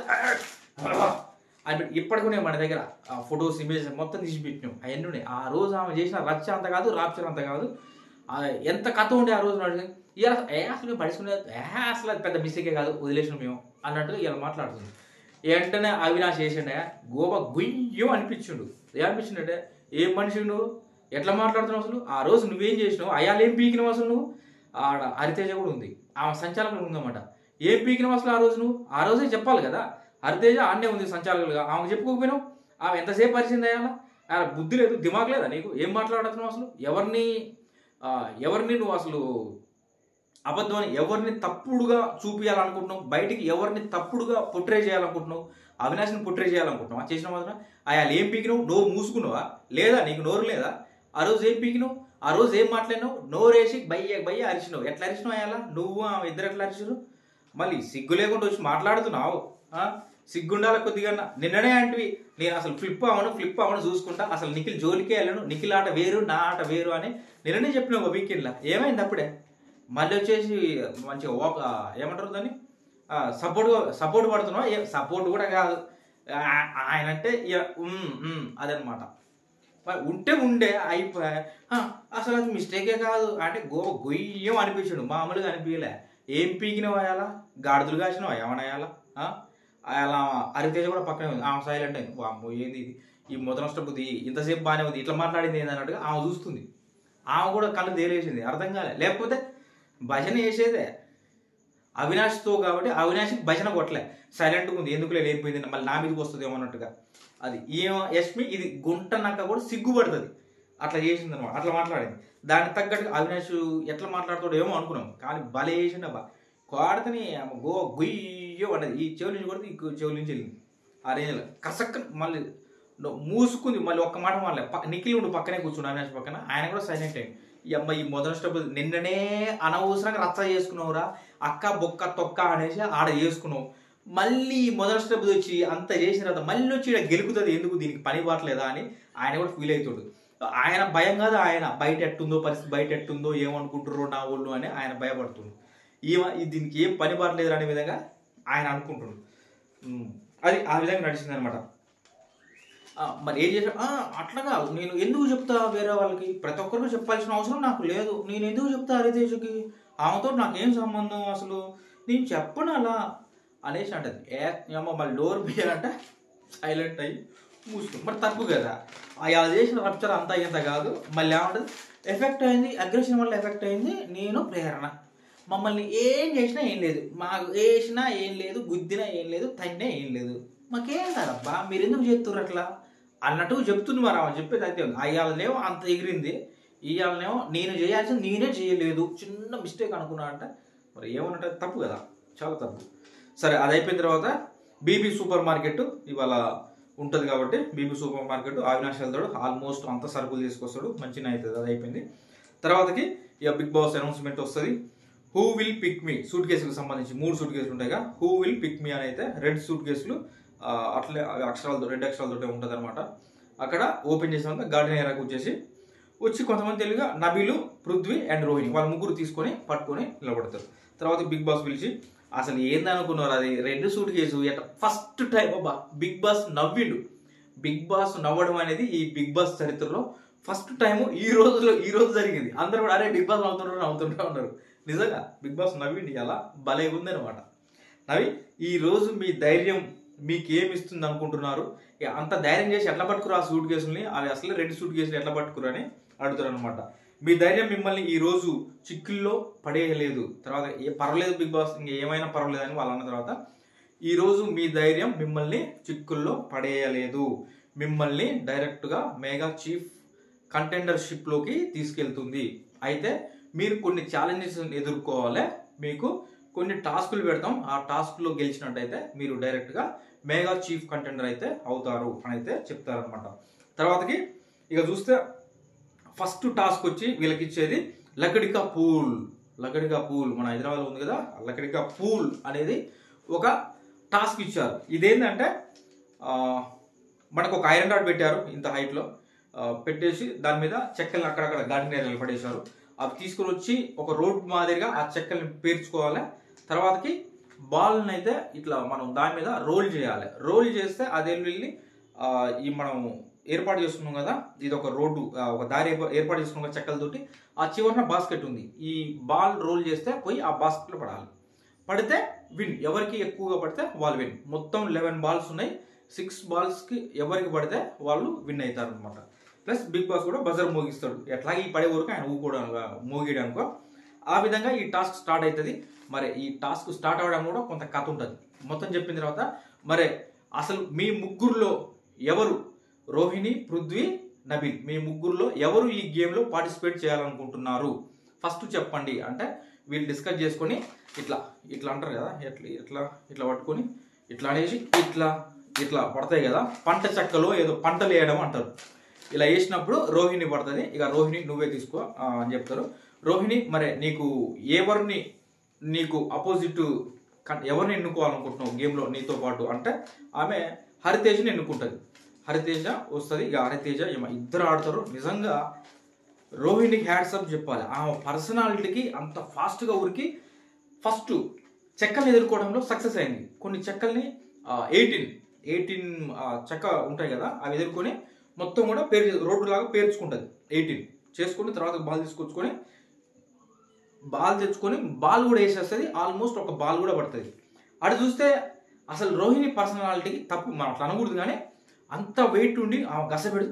అని ఇప్పటికనే మన దగ్గర ఫొటోస్ ఇమేజెస్ మొత్తం తీసి పెట్టినాం అవన్నీ ఉన్నాయి. ఆ రోజు ఆమె చేసిన రచ్చ అంత కాదు, రాప్చర్ అంత కాదు, ఎంత కథ ఉండే ఆ రోజు నాడు ఇలా ఏ అసలు మేము పడుచుకునేది ఏ అసలు అది పెద్ద మిస్టేకే కాదు వదిలేసినాం మేము అన్నట్టుగా ఇలా మాట్లాడుతుంది. వెంటనే అవినాష్ చేసిండే గోప గుయ్యం అనిపించిండు. ఏమనిపించిండే, ఏం మనిషి నువ్వు ఎట్లా మాట్లాడుతున్నావు అసలు, ఆ రోజు నువ్వేం చేసినావు, అయాలు ఏం పీకినావు అసలు నువ్వు, ఆడ హరితేజ కూడా ఉంది ఆమె సంచాలకులు ఉందన్నమాట, ఏం పీకినావు అసలు ఆ రోజు నువ్వు, ఆ రోజే చెప్పాలి కదా, హరితేజ ఆడనే ఉంది సంచాలకులుగా, ఆమెకు చెప్పుకోకపోయినావు, ఆమె ఎంతసేపు పరిచింది అయ్యాలా, బుద్ధి లేదు దిమాగ్ లేదా నీకు, ఏం మాట్లాడుతున్నావు అసలు, ఎవరిని ఎవరిని నువ్వు అసలు అబద్ధం ఎవరిని తప్పుడుగా చూపించాలనుకుంటున్నావు, బయటికి ఎవరిని తప్పుడుగా పొట్రే చేయాలనుకుంటున్నావు, అవినాష్ని పొట్రే చేయాలనుకుంటున్నావు, చేసిన మాత్రం అయాలు ఏం పీకినావు, నోరు మూసుకున్నావా లేదా, నీకు నోరు లేదా, ఆ రోజు ఏం పీకినావు, ఆ రోజు ఏం మాట్లాడినావు, నోరేసి బయ్య బయ్య అరిచినావు, ఎట్లా అరిచినావు అయ్యాలా నువ్వు ఆమె ఇద్దరు ఎట్లా అరిచిరు, మళ్ళీ సిగ్గు లేకుండా వచ్చి మాట్లాడుతున్నావు, సిగ్గుండాల కొద్దిగా నిన్ననే అంటివి నేను అసలు ఫ్లిప్ అవను ఫ్లిప్ అవను చూసుకుంటా, అసలు నిఖిల్ జోలికే వెళ్ళను, నిఖిల్ ఆట వేరు నా ఆట వేరు అని నిన్ననే చెప్పినావు ఒక వీకెండ్లో, ఏమైంది అప్పుడే మళ్ళీ వచ్చేసి మంచిగా ఓక ఏమంటారు దాన్ని సపోర్ట్ సపోర్ట్ పడుతున్నావు, ఏ సపోర్ట్ కూడా కాదు ఆయన అంటే అదనమాట, ఉంటే ఉండే అయిపోయా అసలు అది మిస్టేకే కాదు అంటే గో గొయ్యం అనిపించాడు, మామూలుగా అనిపించలే, ఏం పీకినావు అయ్యాలా, గాడిదలు కాసినావు ఏమన్నా అయ్యాలా, అలా హరితేజ కూడా పక్కనే ఉంది, ఆమె సైలెంట్ అయింది, వామ్మో ఏంది ఇది ఈ మొదటి నష్టపోతుంది ఇంతసేపు బాగానే ఉంది ఇట్లా మాట్లాడింది ఏంది అన్నట్టుగా ఆమె చూస్తుంది, ఆమె కూడా కళ్ళు తేలేసింది అర్థం కాలే, లేకపోతే భజన చేసేదే అవినాష్తో కాబట్టి అవినాష్కి భజన కొట్టలే, సైలెంట్గా ఉంది, ఎందుకులే లేకపోయింది మళ్ళీ నా మీదకి వస్తుంది ఏమన్నట్టుగా. అది ఏమో యష్మి ఇది గుంటన్నాక కూడా సిగ్గుపడుతుంది, అట్లా చేసింది అనమాట, అట్లా మాట్లాడింది. దానికి తగ్గట్టుగా అవినాష్ ఎట్లా మాట్లాడుతాడో ఏమో అనుకున్నాం, కానీ భలే చేసిండు అబ్బా. కోడతని గో గుయ్యో అన్నది, ఈ చెవుల నుంచి కొడితే ఈ చెవుల నుంచి వెళ్ళింది ఆ రేంజ్లో కసక్క. మళ్ళీ మూసుకుంది, మళ్ళీ ఒక్క మాట మళ్ళీ నిఖిల్ ఉండు పక్కనే కూర్చున్నాడు అవినాష్ పక్కన, ఆయన కూడా సైలెంట్ అయ్యింది. ఈ అమ్మాయి ఈ మొదటి స్టెప్ నిన్ననే అనవసరంగా రచ్చ చేసుకున్నావురా అక్క బొక్క తొక్క అనేసి ఆడ చేసుకున్నావు, మళ్ళీ మొదటి స్టెప్ వచ్చి అంత చేసిన తర్వాత మళ్ళీ వచ్చి ఇక్కడ గెలుపుతుంది, ఎందుకు దీనికి పని పట్టలేదా అని ఆయన కూడా ఫీల్ అవుతాడు. ఆయన భయం కాదు, ఆయన బయట ఎట్టుందో పరిస్థితి, బయట ఎట్టుందో ఏమనుకుంటారో నా వాళ్ళు అని ఆయన భయపడుతుంది. ఈమె దీనికి ఏం పని పట్టలేదు అనే విధంగా ఆయన అనుకుంటున్నాడు. అది ఆ విధంగా నడిచింది అనమాట. మరి ఏం చేసా అట్లాగా నేను ఎందుకు చెప్తా వేరే వాళ్ళకి, ప్రతి ఒక్కరికి చెప్పాల్సిన అవసరం నాకు లేదు, నేను ఎందుకు చెప్తా హరితేజకి, ఆమెతో నాకేం సంబంధం అసలు, నేను చెప్పను అలా అనేసి అంటది. ఏ అమ్మ మళ్ళీ డోర్ వేయాలంటే సైలెంట్ అయ్యి మూసుకుంది. మరి తప్పు కదా, అలా చేసిన రప్చర్ అంతా అయ్యేంత కాదు. మళ్ళీ ఏమంటది, ఎఫెక్ట్ అయింది, అగ్రెషన్ వల్ల ఎఫెక్ట్ అయింది, నేను ప్రేరణ, మమ్మల్ని ఏం చేసినా ఏం లేదు, మాకు వేసినా ఏం లేదు, గుద్దినా ఏం లేదు, తన్నే ఏం లేదు, మాకేం కాదబ్బా మీరు ఎందుకు చేస్తున్నారు అట్లా అన్నట్టు చెప్తుంది. మరి ఆమె చెప్పేది అయితే అయ్యాలనేమో అంత ఎగిరింది, ఇయ్యాలనేమో నేను చేయాల్సింది నేనే చేయలేదు, చిన్న మిస్టేక్ అనుకున్నా అంట. మరి ఏమన్నట్టు తప్పు కదా, చాలా తప్పు. సరే అది అయిపోయిన తర్వాత బీబీ సూపర్ మార్కెట్ ఇవాళ ఉంటుంది కాబట్టి బీబీ సూపర్ మార్కెట్ అవినాష్ వెళ్తాడు, ఆల్మోస్ట్ అంత సరుకులు తీసుకొస్తాడు, మంచిగా అవుతుంది. అది అయిపోయింది తర్వాతకి ఇక బిగ్ బాస్ అనౌన్స్మెంట్ వస్తుంది. Who will pick me suit కేసులకు సంబంధించి మూడు సూట్ కేసులు ఉంటాయిగా, హూ విల్ పిక్ మీ అని అయితే రెడ్ సూట్ కేసులు అట్లే అక్షరాలతో రెడ్ అక్షరాలతో ఉంటుంది అనమాట. అక్కడ ఓపెన్ చేసిన గార్డెన్ ఏరియాకి వచ్చేసి వచ్చి కొంతమంది తెలుగుగా నబీలు, పృథ్వీ అండ్ రోహిణి వాళ్ళ ముగ్గురు తీసుకొని పట్టుకొని నిలబడతారు. తర్వాత బిగ్ బాస్ పిలిచి అసలు ఏందనుకున్నారు అది రెడ్ సూట్ కేసు ఎట్లా ఫస్ట్ టైం అబ్బా బిగ్ బాస్ నవ్విండు. బిగ్ బాస్ నవ్వడం అనేది ఈ బిగ్ బాస్ చరిత్రలో ఫస్ట్ టైము ఈ రోజులో ఈ రోజు జరిగింది. అందరూ కూడా అరే బిగ్ బాస్ నవ్వుతుంటారు నవ్వుతుంటా ఉన్నారు. నిజంగా బిగ్ బాస్ నవ్విండి అలా భలే ఉంది అనమాట. నవ్వి ఈ రోజు మీ ధైర్యం మీకు ఏమి ఇస్తుంది అనుకుంటున్నారు, అంత ధైర్యం చేసి ఎట్లా పట్టుకురు ఆ సూట్ కేసుల్ని, అవి అసలు రెండు సూట్ కేసులు ఎట్లా పట్టుకురు అని అడుగుతారు అనమాట. మీ ధైర్యం మిమ్మల్ని ఈ రోజు చిక్కుల్లో పడేయలేదు, తర్వాత ఏ పర్వాలేదు బిగ్ బాస్ ఇంకా ఏమైనా పర్వాలేదు అని వాళ్ళు అన్న తర్వాత ఈ రోజు మీ ధైర్యం మిమ్మల్ని చిక్కుల్లో పడేయలేదు, మిమ్మల్ని డైరెక్ట్గా మెగా చీఫ్ కంటెండర్షిప్లోకి తీసుకెళ్తుంది. అయితే మీరు కొన్ని ఛాలెంజెస్ ఎదుర్కోవాలి, మీకు కొన్ని టాస్కులు పెడతాం, ఆ టాస్క్లో గెలిచినట్టయితే మీరు డైరెక్ట్గా మెగా చీఫ్ కంటెండర్ అయితే అవుతారు అని అయితే చెప్తారనమాట. తర్వాతకి ఇక చూస్తే ఫస్ట్ టాస్క్ వచ్చి వీళ్ళకి ఇచ్చేది లకడికా పూల్. లకడికా పూల్ మన హైదరాబాద్లో ఉంది కదా, లకడికా పూల్ అనేది ఒక టాస్క్ ఇచ్చారు. ఇదేంటంటే మనకు ఒక ఐరన్ రాడ్ పెట్టారు ఇంత హైట్లో పెట్టేసి దాని మీద చెక్కల్ని అక్కడక్కడ గార్డెన్ ఏరియాలో పడేశారు. అవి తీసుకుని వచ్చి ఒక రోడ్ మాదిరిగా ఆ చెక్కల్ని పేర్చుకోవాలి. తర్వాతకి బాల్ని అయితే ఇట్లా మనం దాని మీద రోల్ చేయాలి. రోల్ చేస్తే అదే వెళ్ళి ఈ మనం ఏర్పాటు చేసుకున్నాం కదా, ఇది ఒక రోడ్డు ఒక దారి ఏర్పాటు చేసుకున్నాం చెక్కలతోటి, ఆ చివరన బాస్కెట్ ఉంది. ఈ బాల్ రోల్ చేస్తే పోయి ఆ బాస్కెట్లో పడాలి, పడితే విన్, ఎవరికి ఎక్కువగా పడితే వాళ్ళు విన్. మొత్తం లెవెన్ బాల్స్ ఉన్నాయి, సిక్స్ బాల్స్కి ఎవరికి పడితే వాళ్ళు విన్ అవుతారు అనమాట. ప్లస్ బిగ్ బాస్ కూడా బజర్ మోగిస్తాడు, ఎట్లాగే ఈ పడే వరకు ఆయన ఊకోవడానికి మోగిడు అనుకో. ఆ విధంగా ఈ టాస్క్ స్టార్ట్ అవుతుంది. మరి ఈ టాస్క్ స్టార్ట్ అవ్వడం కూడా కొంత కథ ఉంటుంది. మొత్తం చెప్పిన తర్వాత మరి అసలు మీ ముగ్గురులో ఎవరు, రోహిణి, పృథ్వీ, నబీల్, మీ ముగ్గురులో ఎవరు ఈ గేమ్లో పార్టిసిపేట్ చేయాలనుకుంటున్నారు ఫస్ట్ చెప్పండి అంటే వీళ్ళు డిస్కస్ చేసుకొని ఇట్లా ఇట్లా అంటారు కదా, ఎట్లా ఇట్లా ఇట్లా పట్టుకొని ఇట్లా అనేసి ఇట్లా ఇట్లా పడతాయి కదా, పంట చెక్కలో ఏదో పంటలు వేయడం అంటారు. ఇలా వేసినప్పుడు రోహిణి పడుతుంది. ఇక రోహిణి నువ్వే తీసుకో అని చెప్తారు. రోహిణి మరి నీకు ఎవరిని నీకు అపోజిట్ ఎవరిని ఎన్నుకోవాలనుకుంటున్నావు గేమ్లో నీతో పాటు అంటే ఆమె హరితేజని ఎన్నుకుంటుంది. హరితేజ వస్తుంది. ఇక హరితేజ ఇద్దరు ఆడతారు. నిజంగా రోహిణికి హ్యాట్సప్ చెప్పాలి, ఆమె పర్సనాలిటీకి అంత ఫాస్ట్గా ఉరికి ఫస్ట్ చెక్కల్ని ఎదుర్కోవడంలో సక్సెస్ అయింది. కొన్ని చెక్కల్ని ఎయిటీన్ ఎయిటీన్ చెక్క ఉంటాయి కదా, అవి ఎదుర్కొని మొత్తం కూడా పేరు రోడ్డు లాగా పేర్చుకుంటుంది. ఎయిటీన్ చేసుకుని తర్వాత బాల్ తీసుకొచ్చుకొని బాల్ తెచ్చుకొని బాల్ కూడా వేసేస్తుంది. ఆల్మోస్ట్ ఒక బాల్ కూడా పడుతుంది. అటు చూస్తే అసలు రోహిణి పర్సనాలిటీకి తప్పు మనం అట్లా అనకూడదు, కానీ అంత వెయిట్ ఉండి ఆ గస పెడుతూ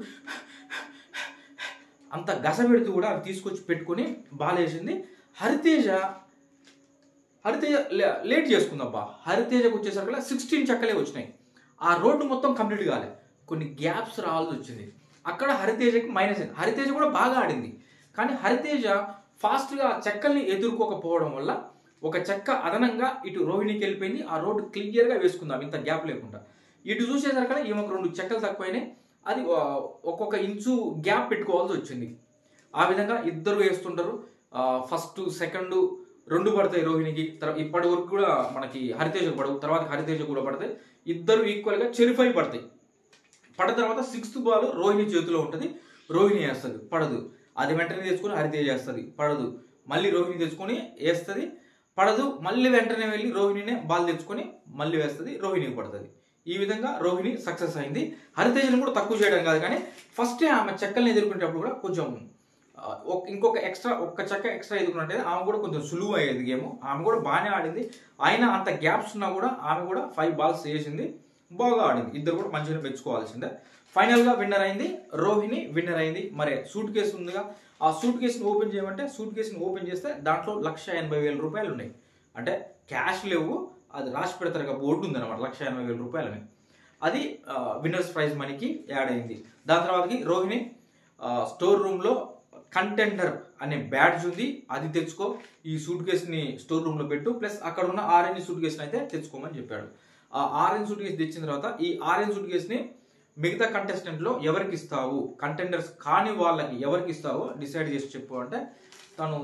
అంత గస పెడుతూ కూడా అవి తీసుకొచ్చి పెట్టుకొని బాల్ వేసింది. హరితేజ హరితేజ లేట్ చేసుకుందబ్బా, హరితేజకు వచ్చేసరికి సిక్స్టీన్ చెక్కలే వచ్చినాయి. ఆ రోడ్డు మొత్తం కంప్లీట్ కాలే, కొన్ని గ్యాప్స్ రావాల్సి వచ్చింది. అక్కడ హరితేజకి మైనస్ అయింది. హరితేజ కూడా బాగా ఆడింది, కానీ హరితేజ ఫాస్ట్గా చెక్కల్ని ఎదుర్కోకపోవడం వల్ల ఒక చెక్క అదనంగా ఇటు రోహిణికి వెళ్ళిపోయింది. ఆ రోడ్డు క్లియర్గా వేసుకుందాం ఇంత గ్యాప్ లేకుండా. ఇటు చూసేసరికి ఈమెకు రెండు చెక్కలు తక్కువైనాయి, అది ఒక్కొక్క ఇంచు గ్యాప్ పెట్టుకోవాల్సి వచ్చింది. ఆ విధంగా ఇద్దరు వేస్తుంటారు. ఫస్ట్ సెకండ్ రెండు పడతాయి రోహిణికి, తర్వాత ఇప్పటి వరకు కూడా మనకి హరితేజకు పడవు, తర్వాత హరితేజ కూడా పడతాయి. ఇద్దరు ఈక్వల్గా చెరిఫై పడతాయి. పడిన తర్వాత సిక్స్త్ బాల్ రోహిణి చేతిలో ఉంటుంది, రోహిణి వేస్తుంది, పడదు. అది వెంటనే తెచ్చుకొని హరితేజ వేస్తుంది, పడదు. మళ్ళీ రోహిణి తెచ్చుకొని వేస్తుంది, పడదు. మళ్ళీ వెంటనే వెళ్ళి రోహిణినే బాల్ తెచ్చుకొని మళ్ళీ వేస్తుంది, రోహిణికి పడుతుంది. ఈ విధంగా రోహిణి సక్సెస్ అయింది. హరితేజను కూడా తక్కువ చేయడం కాదు, కానీ ఫస్టే ఆమె చెక్కల్ని ఎదుర్కొనేటప్పుడు కూడా కొంచెం ఇంకొక ఎక్స్ట్రా ఒక్క చెక్క ఎక్స్ట్రా ఎదుర్కొన్నట్టే ఆమె కూడా కొంచెం సులువు అయ్యేది గేమ్. ఆమె కూడా బాగానే ఆడింది, అయినా అంత గ్యాప్స్ ఉన్నా కూడా ఆమె కూడా ఫైవ్ బాల్స్ వేసింది, బాగా ఆడింది. ఇద్దరు కూడా మంచిగా మెచ్చుకోవాల్సిందే. ఫైనల్గా విన్నర్ అయింది రోహిణి, విన్నర్ అయింది. మరి సూట్ కేసు ఉందిగా, ఆ సూట్ కేసుని ఓపెన్ చేయమంటే సూట్ కేసుని ఓపెన్ చేస్తే దాంట్లో లక్ష ఎనభై వేల రూపాయలు ఉన్నాయి. అంటే క్యాష్ లేవు, అది రాసి పెడతారు కదా, బోర్డు ఉంది అనమాట, లక్ష ఎనభై వేల రూపాయలని. అది విన్నర్స్ ప్రైజ్ మనీకి యాడ్ అయింది. దాని తర్వాతకి రోహిణి స్టోర్ రూమ్లో కంటెండర్ అనే బ్యాడ్జ్ ఉంది, అది తెచ్చుకో, ఈ సూట్ కేసుని స్టోర్ రూమ్లో పెట్టు, ప్లస్ అక్కడ ఉన్న ఆరెంజ్ సూట్ కేసుని అయితే తెచ్చుకోమని చెప్పాడు. ఆ ఆరెంజ్ సూట్ కేసు తెచ్చిన తర్వాత ఈ ఆరెంజ్ సూట్ కేసుని మిగతా కంటెస్టెంట్లో ఎవరికి ఇస్తావు, కంటెండర్స్ కాని వాళ్ళకి ఎవరికి ఇస్తావో డిసైడ్ చేసి చెప్పు అంటే తను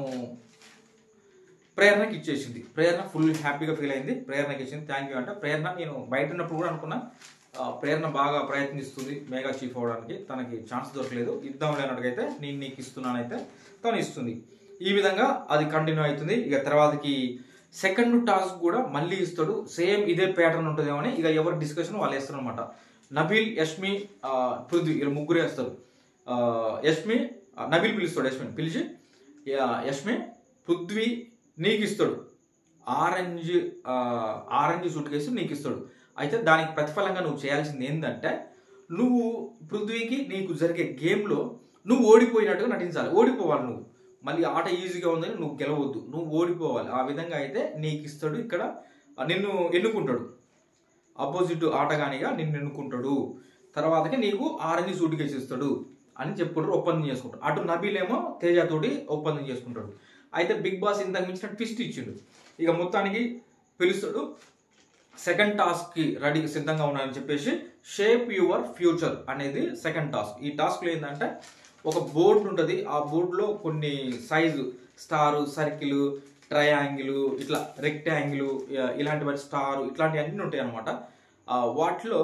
ప్రేరణకి ఇచ్చేసింది. ప్రేరణ ఫుల్ హ్యాపీగా ఫీల్ అయింది, ప్రేరణకి ఇచ్చింది. థ్యాంక్ యూ అంటే ప్రేరణ, నేను బయట ఉన్నప్పుడు కూడా అనుకున్నా ప్రేరణ బాగా ప్రయత్నిస్తుంది మెగా చీఫ్ అవడానికి, తనకి ఛాన్స్ దొరకలేదు, ఇద్దాం లేనట్టుగైతే నేను నీకు ఇస్తున్నానైతే తను ఇస్తుంది. ఈ విధంగా అది కంటిన్యూ అవుతుంది. ఇక తర్వాతకి సెకండ్ టాస్క్ కూడా మళ్ళీ ఇస్తాడు, సేమ్ ఇదే ప్యాటర్న్ ఉంటుందేమో అని ఇక ఎవరు డిస్కషన్ వాళ్ళు వేస్తారు అనమాట. నబీల్, యష్మి, పృథ్వీ ఇలా ముగ్గురు వేస్తారు. యష్మి నబీల్ పిలుస్తాడు, యష్మిని పిలిచి యష్మి పృథ్వీ నీకు ఇస్తాడు, ఆరెంజ్ ఆరెంజ్ సూట్ కేసు నీకు ఇస్తాడు. అయితే దానికి ప్రతిఫలంగా నువ్వు చేయాల్సింది ఏంటంటే, నువ్వు పృథ్వీకి నీకు జరిగే గేమ్లో నువ్వు ఓడిపోయినట్టుగా నటించాలి. ఓడిపోవాలి నువ్వు, మళ్ళీ ఆట ఈజీగా ఉందని నువ్వు గెలవద్దు, నువ్వు ఓడిపోవాలి. ఆ విధంగా అయితే నీకు ఇస్తాడు, ఇక్కడ నిన్ను ఎన్నుకుంటాడు, ఆపోజిట్ ఆటగానిగా నిన్ను ఎన్నుకుంటాడు. తర్వాతకి నీకు ఆరెంజ్ సూట్ కేసు ఇస్తాడు అని చెప్పుకుంటారు, ఒప్పందం చేసుకుంటాడు. అటు నబీల్ ఏమో తేజతోటి ఒప్పందం చేసుకుంటాడు. అయితే బిగ్ బాస్ ఇంతకు మించిన ట్విస్ట్ ఇచ్చిండు. ఇక మొత్తానికి పిలుస్తాడు, సెకండ్ టాస్క్కి రెడీ సిద్ధంగా ఉన్నారని చెప్పేసి షేప్ యువర్ ఫ్యూచర్ అనేది సెకండ్ టాస్క్. ఈ టాస్క్లో ఏంటంటే ఒక బోర్డు ఉంటుంది, ఆ బోర్డులో కొన్ని సైజు స్టారు, సర్కిల్, ట్రయాంగిల్, ఇట్లా రెక్టాంగిల్, ఇలాంటివి స్టారు, ఇట్లాంటివన్నీ ఉంటాయి అనమాట. వాటిలో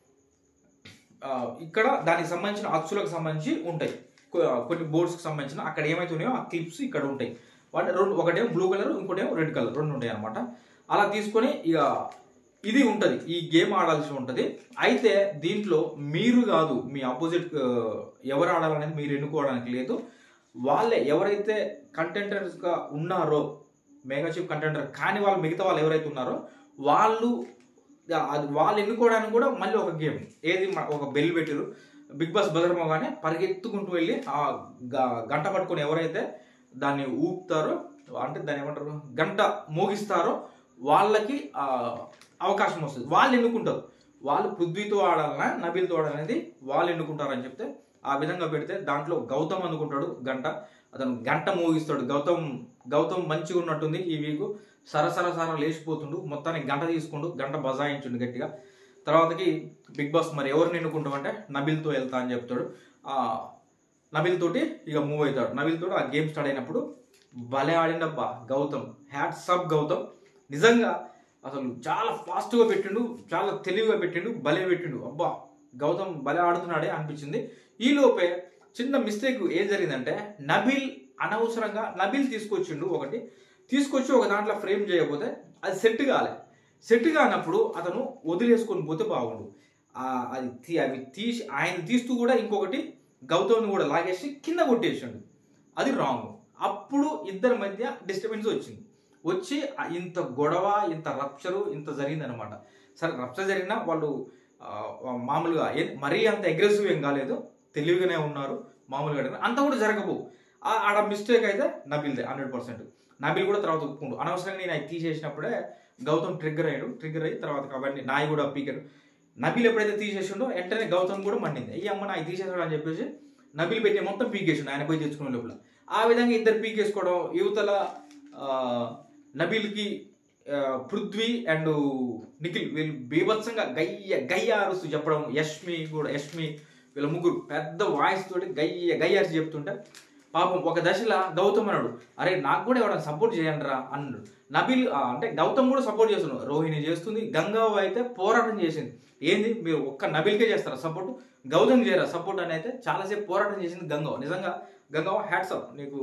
ఇక్కడ దానికి సంబంధించిన అచ్చులకు సంబంధించి ఉంటాయి, కొన్ని బోర్డ్స్కి సంబంధించిన అక్కడ ఏమైతే ఉన్నాయో ఆ క్లిప్స్ ఇక్కడ ఉంటాయి. వాటి రెండు, ఒకటేమో బ్లూ కలర్, ఇంకోటేమో రెడ్ కలర్, రెండు ఉంటాయి అనమాట. అలా తీసుకొని ఇక ఇది ఉంటుంది, ఈ గేమ్ ఆడాల్సి ఉంటుంది. అయితే దీంట్లో మీరు కాదు, మీ ఆపోజిట్ ఎవరు ఆడాలనేది మీరు ఎన్నుకోవడానికి లేదు. వాళ్ళే ఎవరైతే కంటెంటర్స్గా ఉన్నారో, మెగా చీఫ్ కంటెంటర్ కానీ వాళ్ళు మిగతా వాళ్ళు ఎవరైతే ఉన్నారో వాళ్ళు అది వాళ్ళు ఎన్నుకోవడానికి కూడా మళ్ళీ ఒక గేమ్. ఏది ఒక బెల్ పెట్టారు, బిగ్ బాస్ బెదరమోగానే పరిగెత్తుకుంటూ వెళ్ళి ఆ గంట పట్టుకొని ఎవరైతే దాన్ని ఊపుతారో, అంటే దాన్ని ఏమంటారు, గంట మోగిస్తారో వాళ్ళకి అవకాశం వస్తుంది. వాళ్ళు ఎన్నుకుంటారు, వాళ్ళు పృథ్వీతో ఆడాలన్నా నబీల్తో ఆడాలనేది వాళ్ళు ఎన్నుకుంటారని చెప్తే ఆ విధంగా పెడితే దాంట్లో గౌతమ్ అనుకుంటాడు గంట, అతను గంట మోగిస్తాడు. గౌతమ్ గౌతమ్ మంచిగా ఉన్నట్టుంది ఈ వీకు, సరసర సర లేచిపోతుండు, మొత్తానికి గంట తీసుకుంటూ గంట బజాయించుండు గట్టిగా. తర్వాతకి బిగ్ బాస్ మరి ఎవరిని ఎన్నుకుంటామంటే నబీల్తో వెళ్తా అని చెప్తాడు. నబీల్ తోటి ఇక మూవ్ అవుతాడు. నబీల్ తోటి ఆ గేమ్ స్టార్ట్ అయినప్పుడు భలే ఆడిండబ్బా గౌతమ్, హ్యాట్స్ ఆఫ్ గౌతమ్. నిజంగా అసలు చాలా ఫాస్ట్గా పెట్టిండు, చాలా తెలివిగా పెట్టిండు, భలే పెట్టిండు. అబ్బా గౌతమ్ భలే ఆడుతున్నాడే అనిపించింది. ఈలోపే చిన్న మిస్టేక్ ఏం జరిగిందంటే, నబీల్ అనవసరంగా నబీల్ తీసుకొచ్చిండు, ఒకటి తీసుకొచ్చి ఒక దాంట్లో ఫ్రేమ్ చేయకపోతే అది సెట్ కాలే. సెట్ కానప్పుడు అతను వదిలేసుకొని పోతే బాగుండు. అది అవి తీసి ఆయన తీస్తూ కూడా ఇంకొకటి గౌతమ్ని కూడా లాగేసి కింద కొట్టేసిండు, అది రాంగ్. అప్పుడు ఇద్దరి మధ్య డిస్టర్బెన్స్ వచ్చింది. వచ్చి ఇంత గొడవ, ఇంత రప్చరు, ఇంత జరిగిందనమాట. సరే రప్చర్ జరిగినా వాళ్ళు మామూలుగా మరీ అంత అగ్రెసివ్ ఏం కాలేదు, తెలివిగానే ఉన్నారు మామూలుగా. అంత కూడా జరగబో, ఆడ మిస్టేక్ అయితే నబీల్దే హండ్రెడ్ పర్సెంట్. నబిల్ కూడా తర్వాత ఒప్పుకుండు. అనవసరంగా నేను అది తీసేసినప్పుడే గౌతమ్ ట్రిగ్గర్ అయ్యాడు. ట్రిగ్గర్ అయ్యి తర్వాత అవన్నీ నాయి కూడా పీకాడు. నబిల్ ఎప్పుడైతే తీసేసిండో వెంటనే గౌతమ్ కూడా మండింది. ఈ అమ్మ నాకు తీసేసాడు అని చెప్పేసి నబిల్ పెట్టి మొత్తం పీకేసిండు ఆయన పోయి తెచ్చుకునే లోపల. ఆ విధంగా ఇద్దరు పీకేసుకోవడం, యువతల నబిల్కి పృథ్వీ అండ్ నిఖిల్ వీళ్ళు బీభత్సంగా గయ్య గయ్య అరుస్తూ చెప్పడం, యష్మి కూడా యష్మి వీళ్ళ ముగ్గురు పెద్ద వాయిస్ తోటి గయ్య గయ్య అరిచి చెప్తుంటే పాపం ఒక దశలో గౌతమ్ అన్నాడు, అరే నాకు కూడా ఎవరైనా సపోర్ట్ చేయండి రా అన్నాడు. నబిల్ అంటే గౌతమ్ కూడా సపోర్ట్ చేస్తున్నాడు. రోహిణి చేస్తుంది, గంగావ అయితే పోరాటం చేసింది. ఏంది మీరు ఒక్క నబిల్కే చేస్తారా సపోర్ట్, గౌతమ్ చేయరా సపోర్ట్ అని అయితే చాలాసేపు పోరాటం చేసింది గంగావ. నిజంగా గంగావ హ్యాట్సప్ నీకు,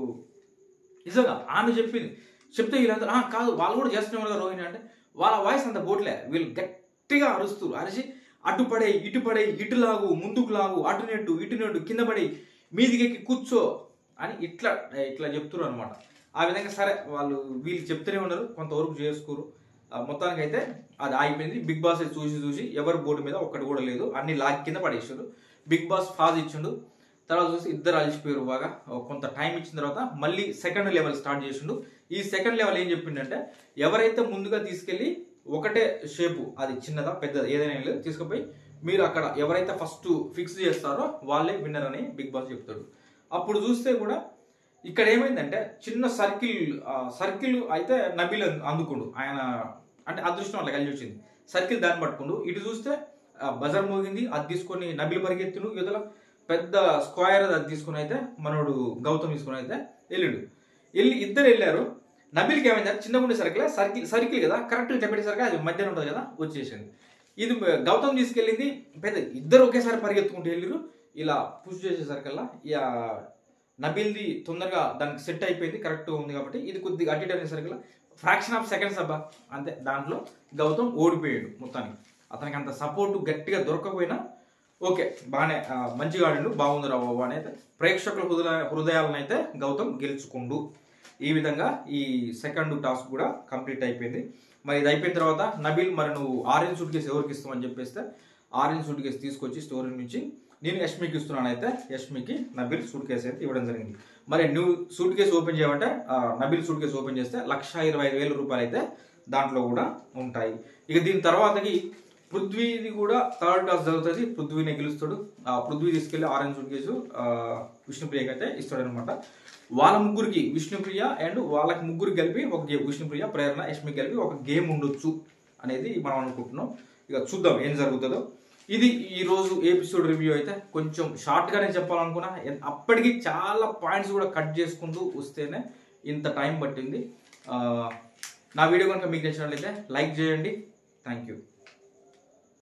నిజంగా ఆమె చెప్పింది. చెప్తే వీళ్ళందరూ కాదు వాళ్ళు కూడా చేస్తున్నారు కదా రోహిణి అంటే, వాళ్ళ వాయిస్ అంత పోట్లే, వీళ్ళు గట్టిగా అరుస్తారు. అరిచి అటు పడే ఇటు పడే ఇటు లాగు ముందుకు లాగు అటు నెట్టు ఇటు నెట్టు కింద పడి మీదికి ఎక్కి కూర్చో అని ఇట్లా ఇట్లా చెప్తున్నారు అనమాట. ఆ విధంగా సరే వాళ్ళు వీళ్ళు చెప్తూనే ఉన్నారు, కొంతవరకు చేసుకోరు. మొత్తానికి అయితే అది ఆగిపోయింది. బిగ్ బాస్ చూసి చూసి ఎవరి బోర్డు మీద ఒక్కటి కూడా లేదు, అన్ని లాగ్ కింద పడేసారు. బిగ్ బాస్ ఫాజ్ ఇచ్చిండు. తర్వాత చూసి ఇద్దరు అలిసిపోయారు బాగా. కొంత టైం ఇచ్చిన తర్వాత మళ్ళీ సెకండ్ లెవెల్ స్టార్ట్ చేసిండు. ఈ సెకండ్ లెవెల్ ఏం చెప్పిండంటే, ఎవరైతే ముందుగా తీసుకెళ్ళి ఒకటే షేపు అది చిన్నదా పెద్దదా ఏదైనా లేదు తీసుకుపోయి మీరు అక్కడ ఎవరైతే ఫస్ట్ ఫిక్స్ చేస్తారో వాళ్ళే విన్నర్ అని బిగ్ బాస్ చెప్తాడు. అప్పుడు చూస్తే కూడా ఇక్కడ ఏమైందంటే చిన్న సర్కిల్ సర్కిల్ అయితే నబిల్ అందుకుండు. ఆయన అంటే అదృష్టం అట్లా కలిసి వచ్చింది. సర్కిల్ దాన్ని పట్టుకుండు. ఇటు చూస్తే బజార్ మోగింది, అది తీసుకొని నబిల్ పరిగెత్తును. యువతల పెద్ద స్క్వైర్ అది తీసుకుని అయితే మనోడు గౌతమ్ తీసుకుని అయితే వెళ్ళిండు. వెళ్ళి ఇద్దరు వెళ్ళారు. నబిల్కి ఏమైందంటే చిన్నగా ఉండే సర్కిల్ సర్కిల్ సర్కిల్ కదా కరెక్ట్గా చెప్పేసరికి అది మధ్యన ఉంటుంది కదా వచ్చేసింది. ఇది గౌతమ్ తీసుకెళ్ళింది పెద్ద ఇద్దరు ఒకేసారి పరిగెత్తుకుంటూ వెళ్ళారు. ఇలా పుష్ చేసేసరికల్లా ఇక నబిల్ది తొందరగా దానికి సెట్ అయిపోయింది, కరెక్ట్గా ఉంది కాబట్టి ఇది కొద్దిగా అటు ఇటు అనేసరికల్లా ఫ్రాక్షన్ ఆఫ్ సెకండ్స్ అబ్బా అంతే, దాంట్లో గౌతమ్ ఓడిపోయాడు. మొత్తానికి అతనికి అంత సపోర్టు గట్టిగా దొరకపోయినా ఓకే బాగానే మంచిగా ఆడిండు, బాగుంది రా బాబు అని అయితే ప్రేక్షకుల హృదయ హృదయాలను అయితే గౌతమ్ గెలుచుకుండు. ఈ విధంగా ఈ సెకండ్ టాస్క్ కూడా కంప్లీట్ అయిపోయింది. మరి ఇది అయిపోయిన తర్వాత నబిల్ మరి నువ్వు ఆరెంజ్ సూట్ కేసు ఎవరికి ఇస్తామని చెప్పేస్తే ఆరెంజ్ సూట్ కేసు తీసుకొచ్చి స్టోరీ నుంచి నేను యష్మికి ఇస్తున్నాను అయితే యష్మికి నబిల్ సూట్ కేసు అయితే ఇవ్వడం జరిగింది. మరి నువ్వు సూట్ కేసు ఓపెన్ చేయమంటే నబిల్ సూట్ కేసు ఓపెన్ చేస్తే లక్ష ఇరవై ఐదు వేల రూపాయలు అయితే దాంట్లో కూడా ఉంటాయి. ఇక దీని తర్వాతకి పృథ్వీది కూడా థర్డ్ టాస్ జరుగుతుంది. పృథ్వీనే గెలుస్తాడు. ఆ పృథ్వీ తీసుకెళ్లి ఆరెంజ్ సూట్ కేసు విష్ణుప్రియకి అయితే ఇస్తాడు అనమాట. వాళ్ళ ముగ్గురికి విష్ణుప్రియ అండ్ వాళ్ళకి ముగ్గురికి కలిపి ఒక గేమ్, విష్ణుప్రియ ప్రేరణ యష్మికి కలిపి ఒక గేమ్ ఉండొచ్చు అనేది మనం అనుకుంటున్నాం. ఇక చూద్దాం ఏం జరుగుతుందో. ఇది ఈరోజు ఎపిసోడ్ రివ్యూ అయితే కొంచెం షార్ట్గానే చెప్పాలనుకున్నా, అప్పటికి చాలా పాయింట్స్ కూడా కట్ చేసుకుంటూ వస్తేనే ఇంత టైం పట్టింది. నా వీడియో కనుక మీకు నచ్చినట్లయితే లైక్ చేయండి. Thank you.